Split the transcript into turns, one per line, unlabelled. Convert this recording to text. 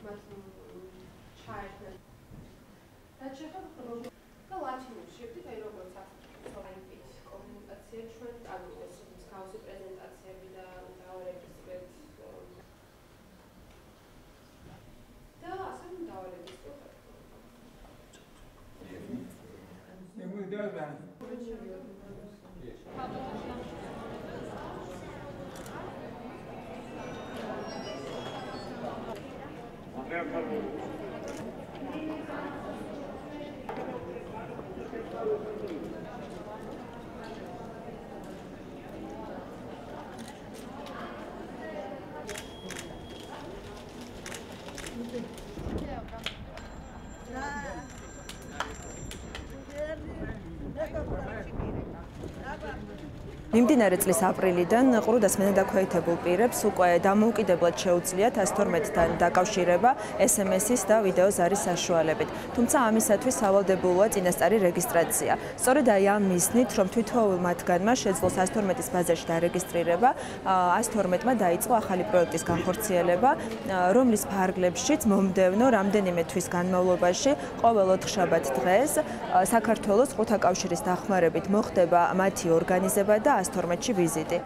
მათ ჩაერთნენ. რაც შეეხება და ლათინურში, შევდით აი როგორც აქცენტით კომუნიკაცია ჩვენ წავიდეს მსგავსი პრეზენტაციები და დავარეგისტრირეთ და ასე დავარეგისტრირეთ.
მიმდინარე წლის აპრილიდან ყრუდას მენადაქვეითებულ პირებს უკვე დამოუკიდებლად შეუძლიათ 112-თან დაკავშირება SMS-ის და ვიდეო ზარის საშუალებით. თუმცა ამისათვის სავალდებულოა წინასწარი რეგისტრაცია. სწორედ აი ამ მიზნით, რომ თითოეულ მათგანმა შეძლოს 112-ის ბაზაში დარეგისტრირება, 112-მა დაიწყო ახალი პროექტის განხორციელება, რომლის ფარგლებშიც მომდევნო რამდენიმე თვის განმავლობაში ყოველ 4 შაბათ დღეს საქართველოს ყრუთა კავშირის დახმარებით მოხდება მათი ორგანიზება და 112-ში ვიზიტი.